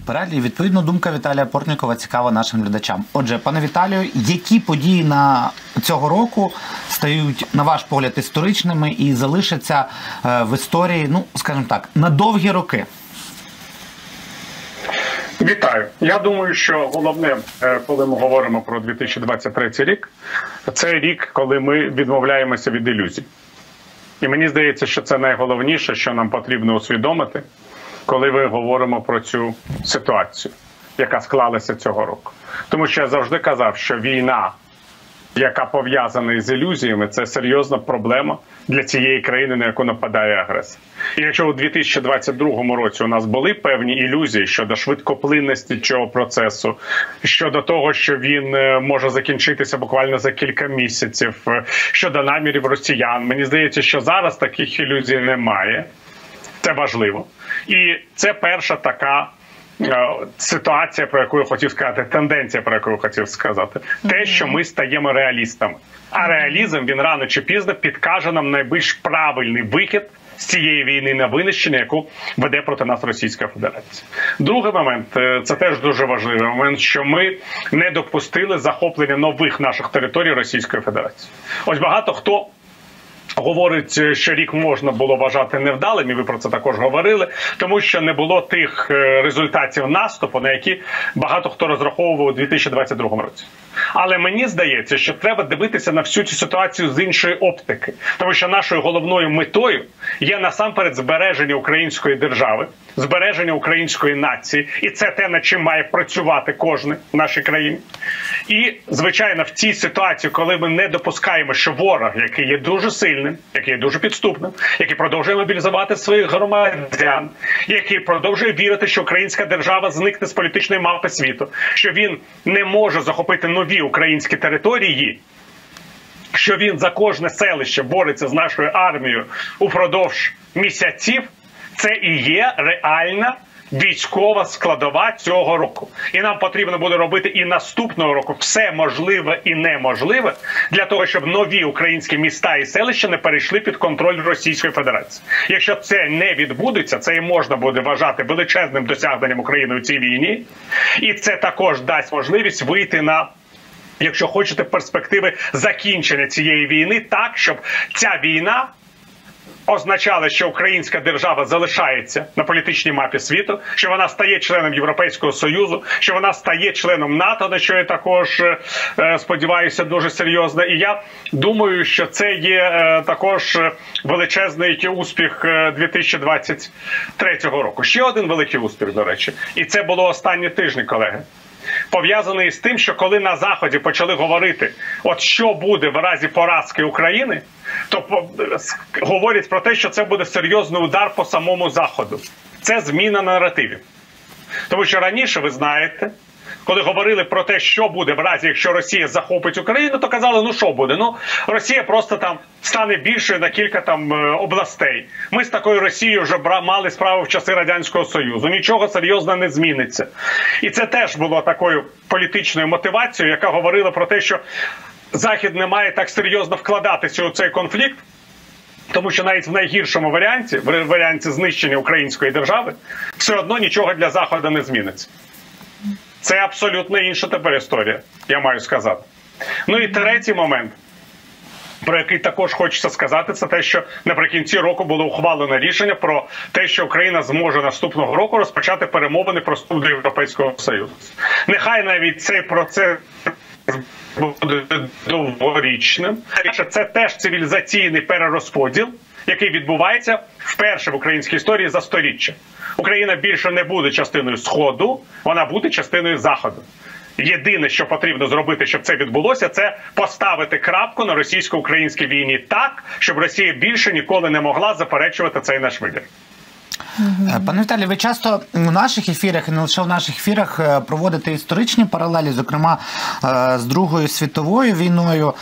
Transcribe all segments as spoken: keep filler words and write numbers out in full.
перегляді. Відповідно, думка Віталія Портнікова цікава нашим глядачам. Отже, пане Віталію, які події на цього року стають, на ваш погляд, історичними і залишаться в історії, ну, скажімо так, на довгі роки? Вітаю. Я думаю, що головне, коли ми говоримо про дві тисячі двадцять третій рік, це рік, коли ми відмовляємося від ілюзій. І мені здається, що це найголовніше, що нам потрібно усвідомити, коли ми говоримо про цю ситуацію, яка склалася цього року. Тому що я завжди казав, що війна, яка пов'язана з ілюзіями, це серйозна проблема для цієї країни, на яку нападає агресор. І якщо у дві тисячі двадцять другому році у нас були певні ілюзії щодо швидкоплинності цього процесу, щодо того, що він може закінчитися буквально за кілька місяців, щодо намірів росіян, мені здається, що зараз таких ілюзій немає. Це важливо. І це перша така ситуація, про яку я хотів сказати, тенденція, про яку я хотів сказати. Те, що ми стаємо реалістами. А реалізм, він рано чи пізно підкаже нам найбільш правильний вихід з цієї війни на винищення, яку веде проти нас Російська Федерація. Другий момент, це теж дуже важливий момент, що ми не допустили захоплення нових наших територій Російської Федерації. Ось багато хто говорить, що рік можна було вважати невдалим, і ви про це також говорили, тому що не було тих результатів наступу, на які багато хто розраховував у дві тисячі двадцять другому році. Але мені здається, що треба дивитися на всю цю ситуацію з іншої оптики. Тому що нашою головною метою є насамперед збереження української держави, збереження української нації. І це те, над чим має працювати кожен в нашій країні. І, звичайно, в цій ситуації, коли ми не допускаємо, що ворог, який є дуже сильним, який є дуже підступним, який продовжує мобілізувати своїх громадян, який продовжує вірити, що українська держава зникне з політичної мапи світу, що він не може захопити нові українські території, що він за кожне селище бореться з нашою армією упродовж місяців, це і є реальна військова складова цього року. І нам потрібно буде робити і наступного року все можливе і неможливе для того, щоб нові українські міста і селища не перейшли під контроль Російської Федерації. Якщо це не відбудеться, це і можна буде вважати величезним досягненням України у цій війні. І це також дасть можливість вийти на, якщо хочете, перспективи закінчення цієї війни так, щоб ця війна означало, що українська держава залишається на політичній мапі світу, що вона стає членом Європейського Союзу, що вона стає членом НАТО, на що я також е, сподіваюся дуже серйозно. І я думаю, що це є е, також величезний успіх дві тисячі двадцять третього року. Ще один великий успіх, до речі. І це було останні тижні, колеги. Пов'язаний з тим, що коли на Заході почали говорити, от що буде в разі поразки України, то говорять про те, що це буде серйозний удар по самому Заходу. Це зміна наративів. Тому що раніше, ви знаєте, коли говорили про те, що буде в разі, якщо Росія захопить Україну, то казали, ну що буде? Ну, Росія просто там стане більшою на кілька там областей. Ми з такою Росією вже мали справу в часи Радянського Союзу. Нічого серйозно не зміниться. І це теж було такою політичною мотивацією, яка говорила про те, що Захід не має так серйозно вкладатися у цей конфлікт, тому що навіть в найгіршому варіанті, в варіанті знищення української держави, все одно нічого для Заходу не зміниться. Це абсолютно інша тепер історія, я маю сказати. Ну і третій момент, про який також хочеться сказати, це те, що наприкінці року було ухвалено рішення про те, що Україна зможе наступного року розпочати перемовини про вступ до Європейського Союзу. Нехай навіть цей процес буде довгорічним. Це теж цивілізаційний перерозподіл, який відбувається вперше в українській історії за сторіччя. Україна більше не буде частиною Сходу, вона буде частиною Заходу. Єдине, що потрібно зробити, щоб це відбулося, це поставити крапку на російсько-українській війні так, щоб Росія більше ніколи не могла заперечувати цей наш вибір. Пане Віталію, ви часто у наших ефірах, і не лише в наших ефірах, проводите історичні паралелі, зокрема з Другою світовою війною.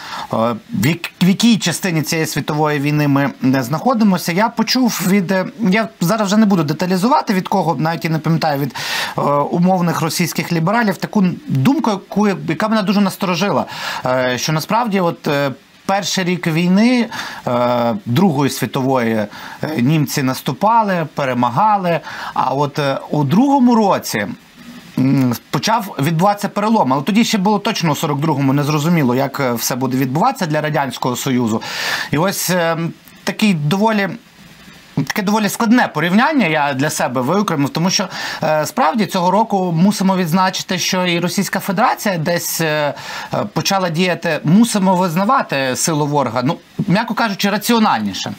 В якій частині цієї світової війни ми знаходимося? Я почув від, я зараз вже не буду деталізувати від кого, навіть і не пам'ятаю, від умовних російських лібералів, таку думку, яка мене дуже насторожила, що насправді от перший рік війни, Другої світової, німці наступали, перемагали, а от у другому році почав відбуватися перелом. Але тоді ще було точно у сорок другому не зрозуміло, як все буде відбуватися для Радянського Союзу. І ось такий доволі... Таке доволі складне порівняння я для себе виокремив, тому що е, справді цього року мусимо відзначити, що і Російська Федерація десь е, почала діяти, мусимо визнавати силу ворога, ну, м'яко кажучи, раціональніше.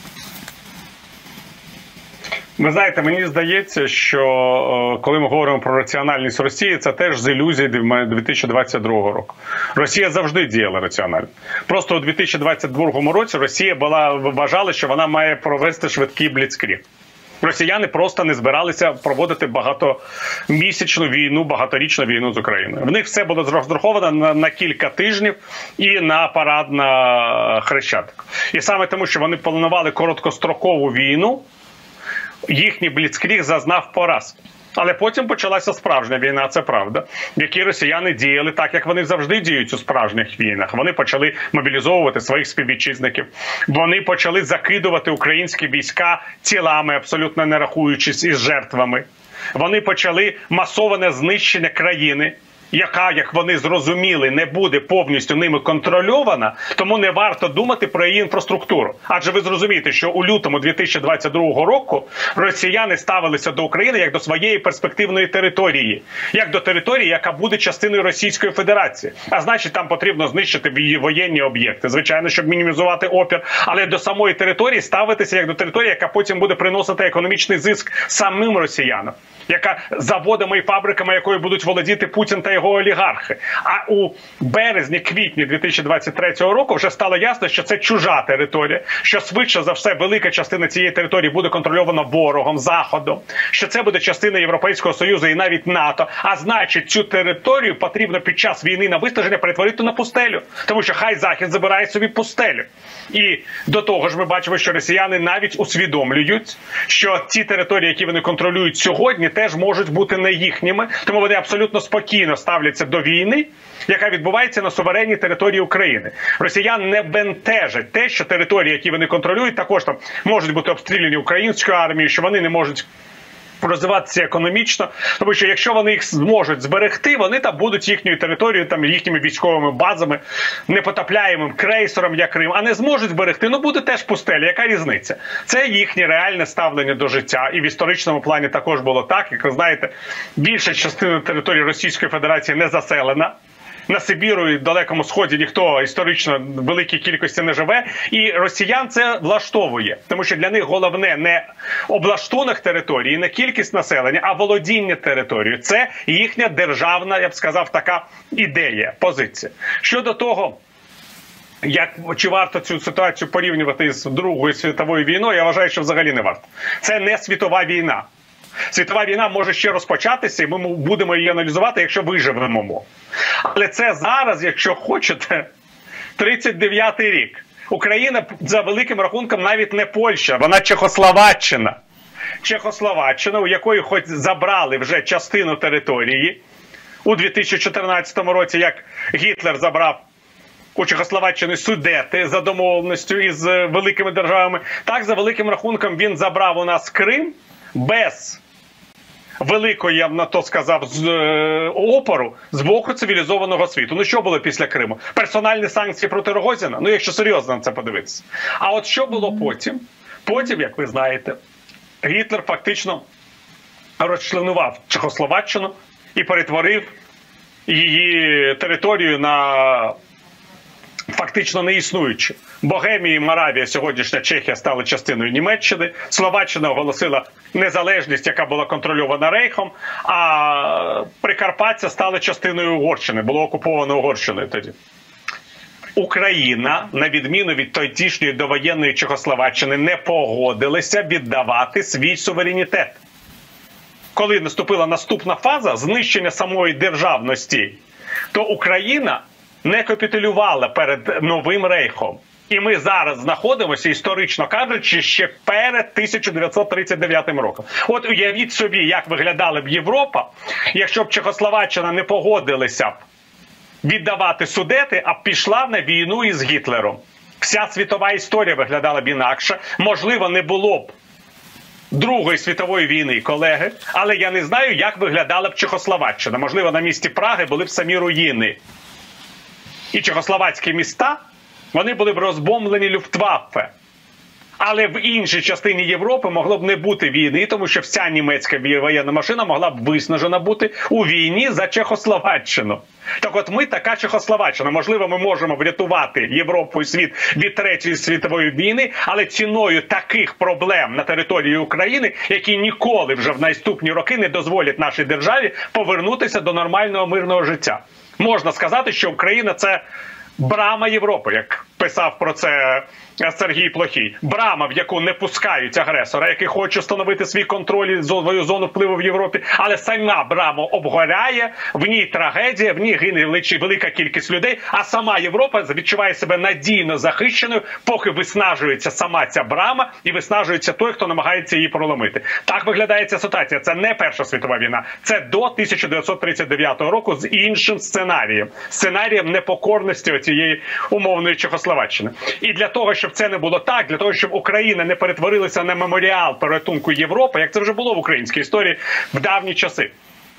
Ви знаєте, мені здається, що коли ми говоримо про раціональність Росії, це теж з ілюзій дві тисячі двадцять другого року. Росія завжди діяла раціонально. Просто у дві тисячі двадцять другому році Росія була, вважала, що вона має провести швидкий бліцкриг. Росіяни просто не збиралися проводити багатомісячну війну, багаторічну війну з Україною. В них все було розраховано на, на кілька тижнів і на парад на Хрещатик. І саме тому, що вони планували короткострокову війну, їхній бліцкриг зазнав поразки. Але потім почалася справжня війна, це правда, в якій росіяни діяли так, як вони завжди діють у справжніх війнах. Вони почали мобілізовувати своїх співвітчизників. Вони почали закидувати українські війська тілами, абсолютно не рахуючись із жертвами. Вони почали масоване знищення країни, яка, як вони зрозуміли, не буде повністю ними контрольована, тому не варто думати про її інфраструктуру. Адже ви зрозумієте, що у лютому дві тисячі двадцять другого року росіяни ставилися до України як до своєї перспективної території, як до території, яка буде частиною Російської Федерації. А значить, там потрібно знищити її воєнні об'єкти, звичайно, щоб мінімізувати опір, але до самої території ставитися як до території, яка потім буде приносити економічний зиск самим росіянам, яка заводами і фабриками, якою будуть володіти Путін та його олігархи. А у березні-квітні дві тисячі двадцять третього року вже стало ясно, що це чужа територія, що швидше за все велика частина цієї території буде контрольована ворогом, Заходом, що це буде частина Європейського Союзу і навіть НАТО. А значить, цю територію потрібно під час війни на виснаження перетворити на пустелю, тому що хай Захід забирає собі пустелю. І до того ж ми бачимо, що росіяни навіть усвідомлюють, що ті території, які вони контролюють сьогодні, теж можуть бути не їхніми, тому вони абсолютно спокійно ставляться до війни, яка відбувається на суверенній території України. Росіян не бентежить те, що території, які вони контролюють, також там можуть бути обстріляні українською армією, що вони не можуть розвиватися економічно, тому що якщо вони їх зможуть зберегти, вони там будуть їхньою територією, там їхніми військовими базами, непотопляємим крейсером, як Крим, а не зможуть зберегти, ну буде теж пустеля, яка різниця? Це їхнє реальне ставлення до життя, і в історичному плані також було так, як ви знаєте, більша частина території Російської Федерації не заселена. На Сибіру і Далекому Сході ніхто історично в великій кількості не живе, і росіян це влаштовує, тому що для них головне не облаштунок території, не кількість населення, а володіння територією. Це їхня державна, я б сказав, така ідея, позиція. Щодо того, як, чи варто цю ситуацію порівнювати з Другою світовою війною, я вважаю, що взагалі не варто. Це не світова війна. Світова війна може ще розпочатися, і ми будемо її аналізувати, якщо виживемо. Але це зараз, якщо хочете, тридцять дев'ятий рік. Україна, за великим рахунком, навіть не Польща, вона Чехословаччина. Чехословаччина, у якої хоч забрали вже частину території у дві тисячі чотирнадцятому році, як Гітлер забрав у Чехословаччини Судети за домовленістю із великими державами, так, за великим рахунком, він забрав у нас Крим без великої, я б на то сказав, з е, опору з боку цивілізованого світу. Ну що було після Криму? Персональні санкції проти Рогозіна? Ну якщо серйозно на це подивитися. А от що було потім? Потім, як ви знаєте, Гітлер фактично розчленував Чехословаччину і перетворив її територію на фактично неіснуючі. Богемія і Моравія, сьогоднішня Чехія, стали частиною Німеччини. Словаччина оголосила незалежність, яка була контрольована Рейхом, а Прикарпаття стало частиною Угорщини, було окуповано Угорщиною тоді. Україна, на відміну від тодішньої довоєнної Чехословаччини, не погодилася віддавати свій суверенітет. Коли наступила наступна фаза знищення самої державності, то Україна не капітулювала перед Новим Рейхом. І ми зараз знаходимося, історично кажучи, ще перед тисяча дев'ятсот тридцять дев'ятим роком. От уявіть собі, як виглядала б Європа, якщо б Чехословаччина не погодилася б віддавати Судети, а пішла на війну із Гітлером. Вся світова історія виглядала б інакше. Можливо, не було б Другої світової війни, колеги, але я не знаю, як виглядала б Чехословаччина. Можливо, на місці Праги були б самі руїни. І чехословацькі міста, вони були б розбомблені Люфтваффе. Але в іншій частині Європи могло б не бути війни, тому що вся німецька воєнна машина могла б виснажена бути у війні за Чехословаччину. Так от ми така Чехословаччина. Можливо, ми можемо врятувати Європу і світ від Третьої світової війни, але ціною таких проблем на території України, які ніколи вже в наступні роки не дозволять нашій державі повернутися до нормального мирного життя. Можна сказати, що Україна – це брама Європи, як писав про це Сергій Плохій. Брама, в яку не пускають агресора, який хоче встановити свій контроль і свою зону впливу в Європі, але сама брама обгоряє, в ній трагедія, в ній гине велика кількість людей, а сама Європа відчуває себе надійно захищеною, поки виснажується сама ця брама і виснажується той, хто намагається її проломити. Так виглядає ця ситуація. Це не Перша світова війна, це до тисяча дев'ятсот тридцять дев'ятого року з іншим сценарієм. Сценарієм непокорності оцієї умовної Чехословаччини. І для того, щоб це не було так, для того, щоб Україна не перетворилася на меморіал порятунку Європи, як це вже було в українській історії в давні часи,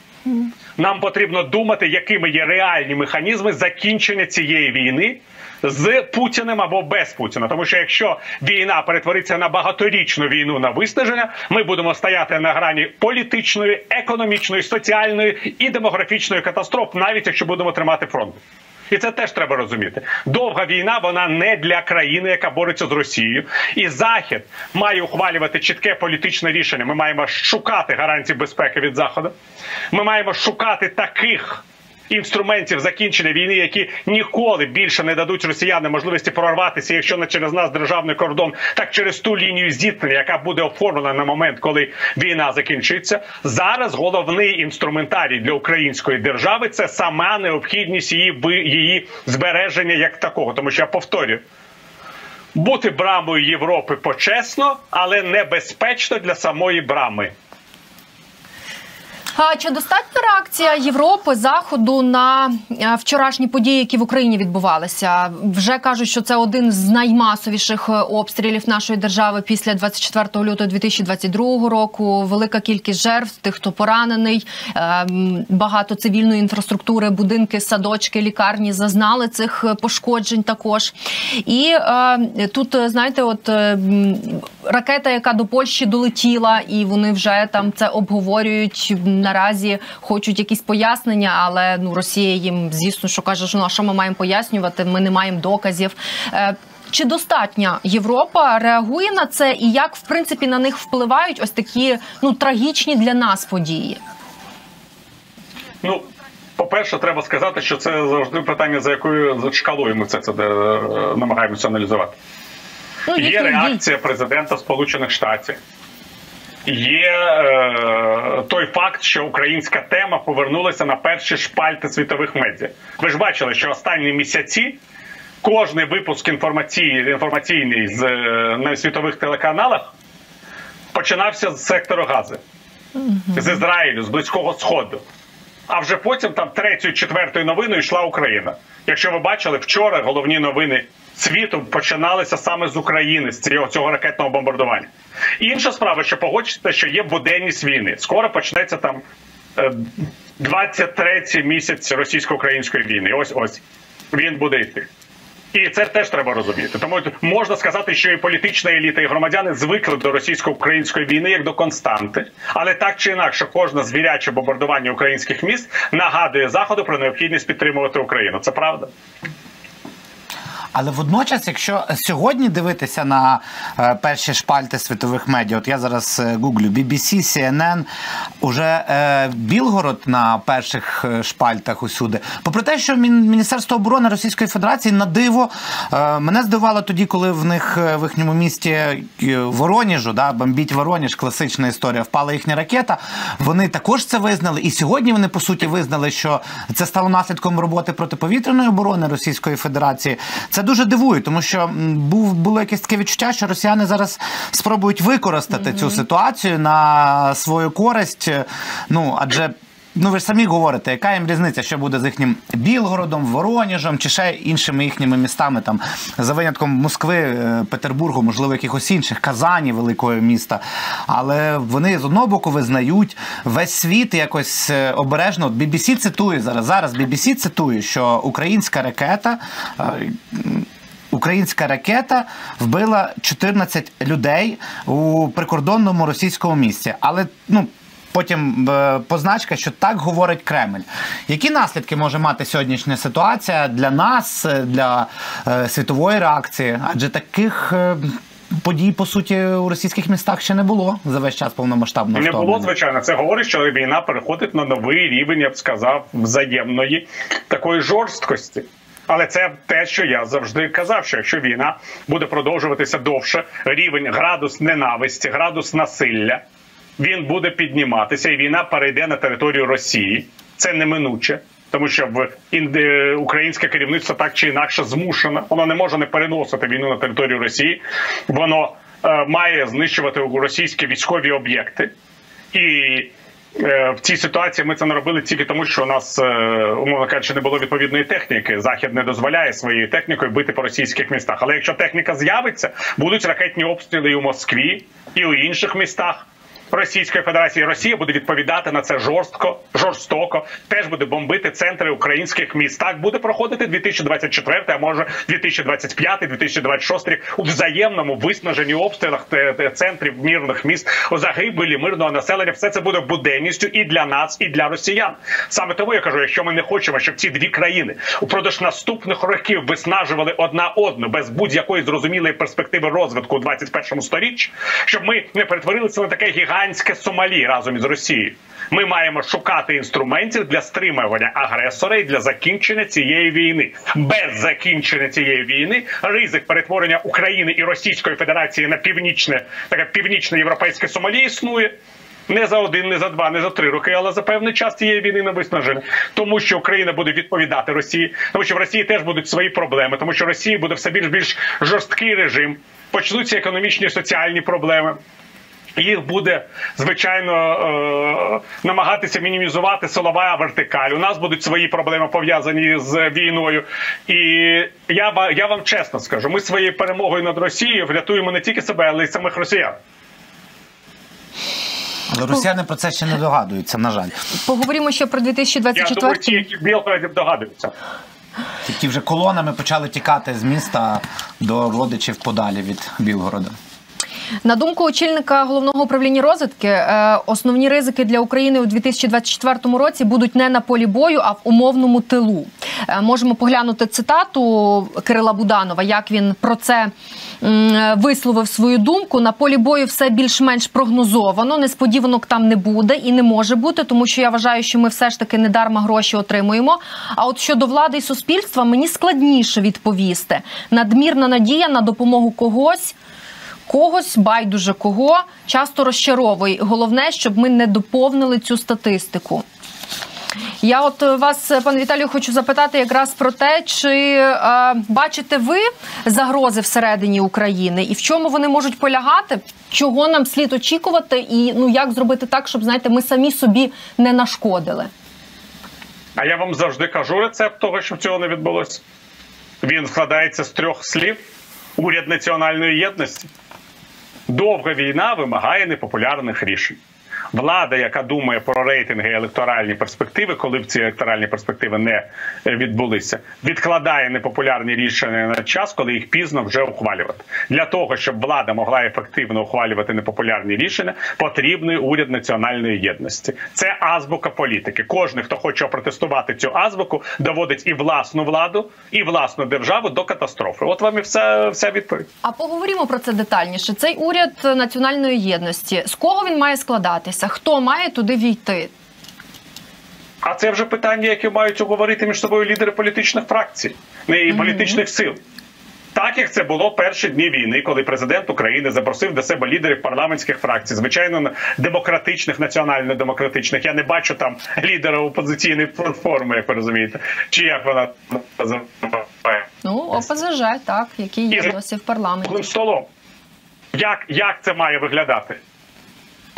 нам потрібно думати, якими є реальні механізми закінчення цієї війни з Путіним або без Путіна. Тому що якщо війна перетвориться на багаторічну війну на виснаження, ми будемо стояти на грані політичної, економічної, соціальної і демографічної катастроф, навіть якщо будемо тримати фронт. І це теж треба розуміти. Довга війна, вона не для країни, яка бореться з Росією. І Захід має ухвалювати чітке політичне рішення. Ми маємо шукати гарантії безпеки від Заходу. Ми маємо шукати таких інструментів закінчення війни, які ніколи більше не дадуть росіянам можливості прорватися, якщо не через нас державний кордон, так через ту лінію зіткнення, яка буде оформлена на момент, коли війна закінчиться. Зараз головний інструментарій для української держави – це сама необхідність її, її збереження як такого. Тому що, я повторюю, бути брамою Європи почесно, але небезпечно для самої брами. А чи достатня реакція Європи, Заходу на вчорашні події, які в Україні відбувалися? Вже кажуть, що це один з наймасовіших обстрілів нашої держави після двадцять четвертого лютого дві тисячі двадцять другого року. Велика кількість жертв, тих, хто поранений, багато цивільної інфраструктури, будинки, садочки, лікарні зазнали цих пошкоджень також. І тут, знаєте, от ракета, яка до Польщі долетіла, і вони вже там це обговорюють. Наразі хочуть якісь пояснення, але ну, Росія їм, звісно, що каже, що ну, а що ми маємо пояснювати, ми не маємо доказів. Е, чи достатньо Європа реагує на це і як, в принципі, на них впливають ось такі ну, трагічні для нас події? Ну, по-перше, треба сказати, що це завжди питання, за якою шкалою ми це, це намагаємося аналізувати. Ну, є реакція президента Сполучених Штатів. Є е, той факт, що українська тема повернулася на перші шпальти світових медіа. Ви ж бачили, що останні місяці кожний випуск інформаційний, інформаційний з, на світових телеканалах починався з сектору Гази, mm-hmm. з Ізраїлю, з Близького Сходу. А вже потім там третьою, четвертою новиною йшла Україна. Якщо ви бачили, вчора головні новини світу починалися саме з України, з цього, цього ракетного бомбардування. Інша справа, що погодьтеся, що є буденність війни. Скоро почнеться там двадцять третій місяць російсько-української війни. Ось-ось. Він буде йти. І це теж треба розуміти. Тому можна сказати, що і політична еліта, і громадяни звикли до російсько-української війни як до константи. Але так чи інакше, кожне звіряче бомбардування українських міст нагадує Заходу про необхідність підтримувати Україну. Це правда. Але водночас, якщо сьогодні дивитися на е, перші шпальти світових медіа, от я зараз е, гуглю, бі бі сі, сі ен ен, уже е, Білгород на перших шпальтах усюди. Попри те, що Міністерство оборони Російської Федерації на диво, е, мене здивувало тоді, коли в них в їхньому місті Вороніжу, да, бомбіть Вороніж, класична історія, впала їхня ракета, вони також це визнали. І сьогодні вони, по суті, визнали, що це стало наслідком роботи протиповітряної оборони Російської Федерації. Це дуже дивує, тому що був, було якесь таке відчуття, що росіяни зараз спробують використати mm-hmm. цю ситуацію на свою користь. Ну, адже ну ви ж самі говорите, яка їм різниця, що буде з їхнім Білгородом, Воронежем чи ще іншими їхніми містами, там, за винятком Москви, Петербургу, можливо, якихось інших, Казані, великого міста. Але вони з одного боку визнають, весь світ якось обережно, бі бі сі цитує зараз, зараз бі бі сі цитує, що українська ракета, Українська ракета вбила чотирнадцять людей у прикордонному російському місті. Але, ну, потім е, позначка, що так говорить Кремль. Які наслідки може мати сьогоднішня ситуація для нас, для е, світової реакції? Адже таких е, подій, по суті, у російських містах ще не було за весь час повномасштабного вторгнення. Не було, вторгнення. звичайно. Це говорить, що війна переходить на новий рівень, я б сказав, взаємної такої жорсткості. Але це те, що я завжди казав, що якщо війна буде продовжуватися довше, рівень, градус ненависті, градус насилля, він буде підніматися, і війна перейде на територію Росії. Це неминуче, тому що в інди... українське керівництво так чи інакше змушено. Воно не може не переносити війну на територію Росії. Воно е, має знищувати російські військові об'єкти. І в цій ситуації ми це не робили тільки тому, що у нас, умовно кажучи, не було відповідної техніки. Захід не дозволяє своєю технікою бити по російських містах. Але якщо техніка з'явиться, будуть ракетні обстріли і у Москві, і у інших містах Російської Федерації. Росія буде відповідати на це жорстко, жорстоко, теж буде бомбити центри українських міст. Так буде проходити дві тисячі двадцять четвертий, а може дві тисячі двадцять п'ятий, дві тисячі двадцять шостий рік у взаємному виснаженні обстрілах центрів мирних міст, у загибелі мирного населення. Все це буде буденністю і для нас, і для росіян. Саме тому я кажу, якщо ми не хочемо, щоб ці дві країни упродовж наступних років виснажували одна одну без будь-якої зрозумілої перспективи розвитку у двадцять першому сторіччі, щоб ми не перетворилися на таке гігантське Сомалі разом із Росією. Ми маємо шукати інструментів для стримування агресора і для закінчення цієї війни. Без закінчення цієї війни ризик перетворення України і Російської Федерації на північне, таке північне європейське Сомалі існує. Не за один, не за два, не за три роки, але за певний час цієї війни на виснаження. Тому що Україна буде відповідати Росії, тому що в Росії теж будуть свої проблеми, тому що в Росії буде все більш-більш жорсткий режим, почнуться економічні і соціальні проблеми. Їх буде, звичайно, намагатися мінімізувати силова вертикаль. У нас будуть свої проблеми пов'язані з війною. І я, я вам чесно скажу, ми своєю перемогою над Росією врятуємо не тільки себе, але й самих росіян. Але росіяни про це ще не догадуються, на жаль. Поговоримо ще про дві тисячі двадцять четвертий. Я думаю, ті, які в Білгороді, догадуються. Які вже колонами почали тікати з міста до родичів подалі від Білгорода. На думку очільника Головного управління розвідки, основні ризики для України у дві тисячі двадцять четвертому році будуть не на полі бою, а в умовному тилу. Можемо поглянути цитату Кирила Буданова, як він про це висловив свою думку. На полі бою все більш-менш прогнозовано, несподіванок там не буде і не може бути, тому що я вважаю, що ми все ж таки недарма гроші отримуємо. А от щодо влади і суспільства мені складніше відповісти. Надмірна надія на допомогу когось, Когось, байдуже кого, часто розчаровує. Головне, щоб ми не доповнили цю статистику. Я от вас, пане Віталію, хочу запитати якраз про те, чи е, бачите ви загрози всередині України і в чому вони можуть полягати, чого нам слід очікувати і ну, як зробити так, щоб, знаєте, ми самі собі не нашкодили? А я вам завжди кажу рецепт того, щоб цього не відбулося. Він складається з трьох слів. Уряд національної єдності. Довга війна вимагає непопулярних рішень. Влада, яка думає про рейтинги і електоральні перспективи, коли б ці електоральні перспективи не відбулися, відкладає непопулярні рішення на час, коли їх пізно вже ухвалювати. Для того, щоб влада могла ефективно ухвалювати непопулярні рішення, потрібний уряд національної єдності. Це азбука політики. Кожен, хто хоче опротестувати цю азбуку, доводить і власну владу, і власну державу до катастрофи. От вам і вся, вся відповідь. А поговоримо про це детальніше. Цей уряд національної єдності, з кого він має складатися? Хто має туди війти? А це вже питання, які мають обговорити між собою лідери політичних фракцій, не і політичних сил. Так, як це було перші дні війни, коли президент України запросив до себе лідерів парламентських фракцій, звичайно, демократичних, національно-демократичних. Я не бачу там лідера опозиційної платформи, як ви розумієте. Чи як вона називає? Ну, ОПЗЖ, так, який є досі в парламенті. Столом. Як, як це має виглядати?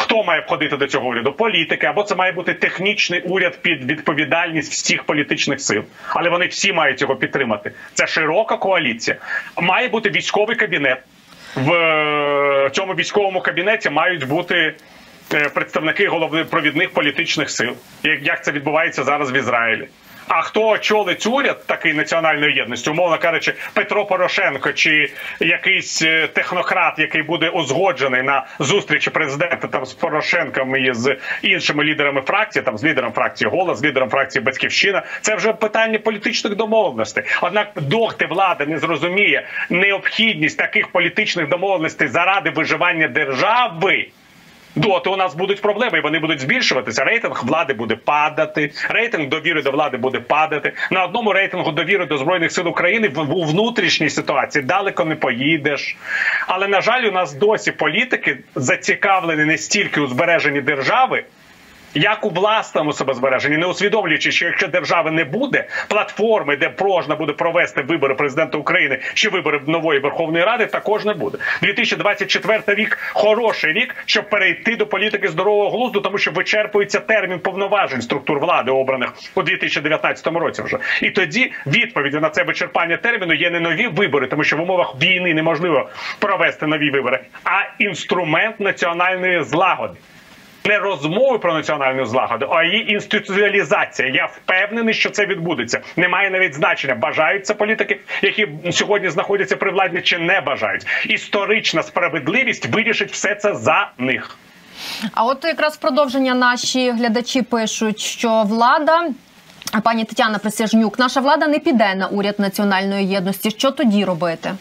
Хто має входити до цього уряду? Політики, або це має бути технічний уряд під відповідальність всіх політичних сил. Але вони всі мають його підтримати. Це широка коаліція. Має бути військовий кабінет. В цьому військовому кабінеті мають бути представники головних провідних політичних сил, як це відбувається зараз в Ізраїлі. А хто очолить уряд такий національної єдності, умовно кажучи, Петро Порошенко чи якийсь технократ, який буде узгоджений на зустрічі президента там з Порошенком і з іншими лідерами фракції, там з лідером фракції «Голос», з лідером фракції «Батьківщина», це вже питання політичних домовленостей. Однак доки влада не зрозуміє необхідність таких політичних домовленостей заради виживання держави, доти у нас будуть проблеми, і вони будуть збільшуватися. Рейтинг влади буде падати, рейтинг довіри до влади буде падати. На одному рейтингу довіри до Збройних сил України у внутрішній ситуації далеко не поїдеш. Але, на жаль, у нас досі політики зацікавлені не стільки у збереженні держави, як у власному себезбереженні, не усвідомлюючи, що якщо держави не буде, платформи, де можна буде провести вибори президента України чи вибори нової Верховної Ради, також не буде. дві тисячі двадцять четвертий рік – хороший рік, щоб перейти до політики здорового глузду, тому що вичерпується термін повноважень структур влади, обраних у дві тисячі дев'ятнадцятому році вже. І тоді відповіддю на це вичерпання терміну є не нові вибори, тому що в умовах війни неможливо провести нові вибори, а інструмент національної злагоди. Не розмови про національну злагоду, а її інституціалізація. Я впевнений, що це відбудеться. Немає навіть значення, бажають це політики, які сьогодні знаходяться при владі, чи не бажають. Історична справедливість вирішить все це за них. А от якраз в продовження наші глядачі пишуть, що влада, пані Тетяна Присяжнюк, наша влада не піде на уряд національної єдності. Що тоді робити?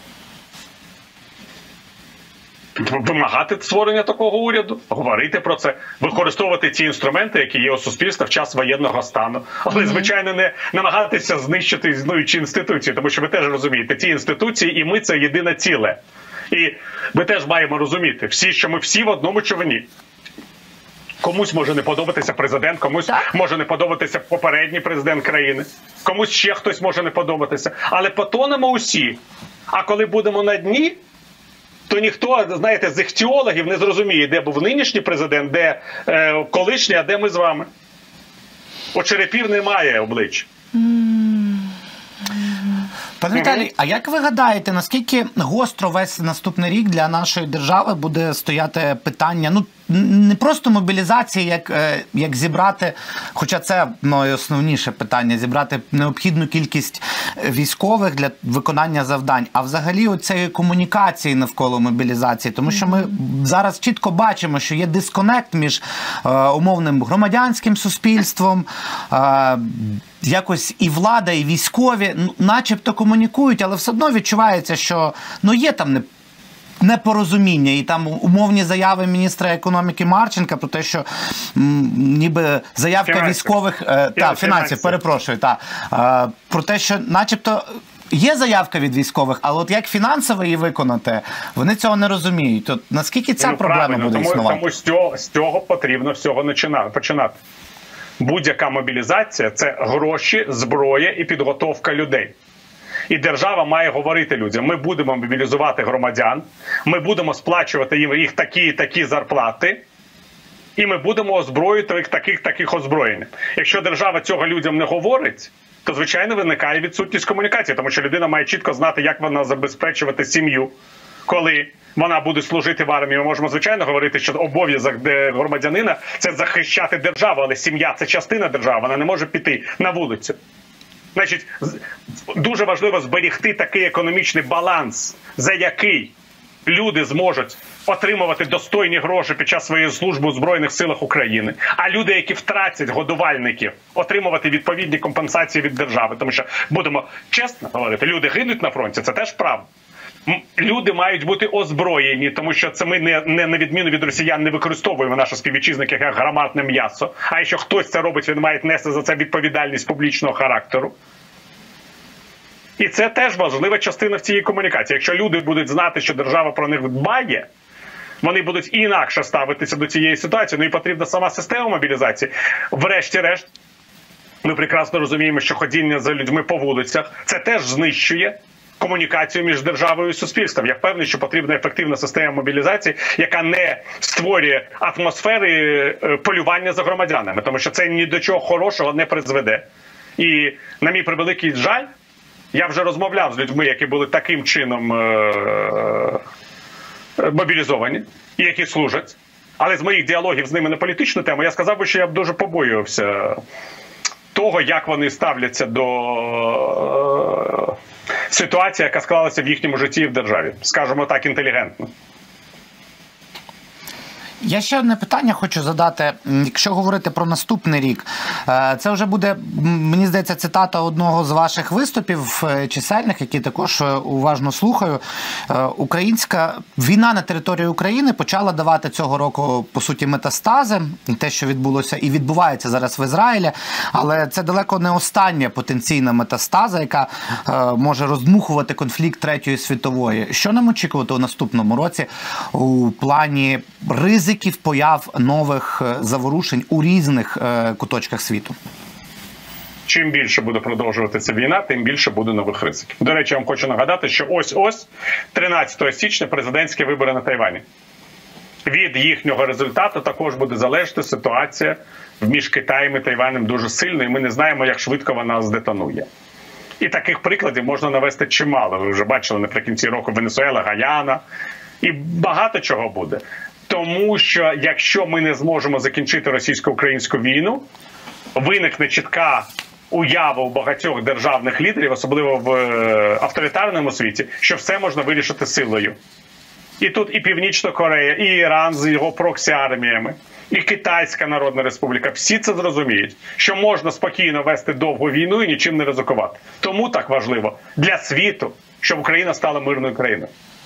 Вимагати створення такого уряду, говорити про це, використовувати ті інструменти, які є у суспільстві в час воєнного стану. Але, звичайно, не намагатися знищити існуючі інституції, тому що ви теж розумієте, ті інституції і ми – це єдине ціле. І ми теж маємо розуміти, всі, що ми всі в одному човні. Комусь може не подобатися президент, комусь так. може не подобатися попередній президент країни, комусь ще хтось може не подобатися. Але потонемо усі. А коли будемо на дні, то ніхто, знаєте, з іхтіологів не зрозуміє, де був нинішній президент, де е, колишній, а де ми з вами. У черепів немає облич. Пане Віталій, а як ви гадаєте, наскільки гостро весь наступний рік для нашої держави буде стояти питання, ну, не просто мобілізації, як, як зібрати, хоча це найосновніше питання, зібрати необхідну кількість військових для виконання завдань, а взагалі оцеї комунікації навколо мобілізації, тому що ми зараз чітко бачимо, що є дисконект між е, умовним громадянським суспільством, е, якось і влада, і військові, ну, начебто комунікують, але все одно відчувається, що ну, є там не непорозуміння, і там умовні заяви міністра економіки Марченка про те, що м, ніби заявка фінансів. військових, е, та, фінансів, фінансів, перепрошую, та, е, про те, що начебто є заявка від військових, але от як фінансово її виконати, вони цього не розуміють. От наскільки ця ну, проблема буде тому, існувати? Тому з цього, з цього потрібно всього починати. Будь-яка мобілізація – це гроші, зброя і підготовка людей. І держава має говорити людям, ми будемо мобілізувати громадян, ми будемо сплачувати їм їх такі і такі зарплати, і ми будемо озброювати їх таких-таких озброєнь. Якщо держава цього людям не говорить, то, звичайно, виникає відсутність комунікації, тому що людина має чітко знати, як вона забезпечувати сім'ю, коли вона буде служити в армії. Ми можемо, звичайно, говорити, що обов'язок громадянина – це захищати державу, але сім'я – це частина держави, вона не може піти на вулицю. Значить, дуже важливо зберегти такий економічний баланс, за який люди зможуть отримувати достойні гроші під час своєї служби у Збройних силах України, а люди, які втратять годувальників, отримувати відповідні компенсації від держави. Тому що, будемо чесно говорити, люди гинуть на фронті, це теж правда. Люди мають бути озброєні, тому що це ми не, не на відміну від росіян не використовуємо наших співвітчизників як гарматне м'ясо. А якщо хтось це робить, він має нести за це відповідальність публічного характеру. І це теж важлива частина в цій комунікації. Якщо люди будуть знати, що держава про них дбає, вони будуть інакше ставитися до цієї ситуації. Ну і потрібна сама система мобілізації. Врешті-решт, ми прекрасно розуміємо, що ходіння за людьми по вулицях – це теж знищує комунікацію між державою і суспільством. Я впевнений, що потрібна ефективна система мобілізації, яка не створює атмосфери полювання за громадянами, тому що це ні до чого хорошого не призведе. І, на мій превеликий жаль, я вже розмовляв з людьми, які були таким чином мобілізовані і які служать. Але з моїх діалогів з ними на політичну тему я сказав би, що я б дуже побоювався того, як вони ставляться до ситуації, яка склалася в їхньому житті і в державі. Скажімо так, інтелігентно. Я ще одне питання хочу задати. Якщо говорити про наступний рік, це вже буде, мені здається, цитата одного з ваших виступів чисельних, які також уважно слухаю. Українська війна на території України почала давати цього року, по суті, метастази, те, що відбулося і відбувається зараз в Ізраїлі, але це далеко не остання потенційна метастаза, яка може роздмухувати конфлікт Третьої світової. Що нам очікувати у наступному році у плані ризиків появ нових заворушень у різних е, куточках світу? Чим більше буде продовжуватися війна, тим більше буде нових ризиків. До речі, я вам хочу нагадати, що ось-ось, тринадцятого січня, президентські вибори на Тайвані. Від їхнього результату також буде залежати ситуація між Китаєм і Тайванем дуже сильно, і ми не знаємо, як швидко вона здетонує. І таких прикладів можна навести чимало. Ви вже бачили наприкінці року Венесуела, Гаяна, і багато чого буде. Тому що якщо ми не зможемо закінчити російсько-українську війну, виникне чітка уява у багатьох державних лідерів, особливо в авторитарному світі, що все можна вирішити силою. І тут і Північна Корея, і Іран з його проксі-арміями, і Китайська Народна Республіка. Всі це зрозуміють, що можна спокійно вести довгу війну і нічим не ризикувати. Тому так важливо для світу, щоб Україна стала мирною країною.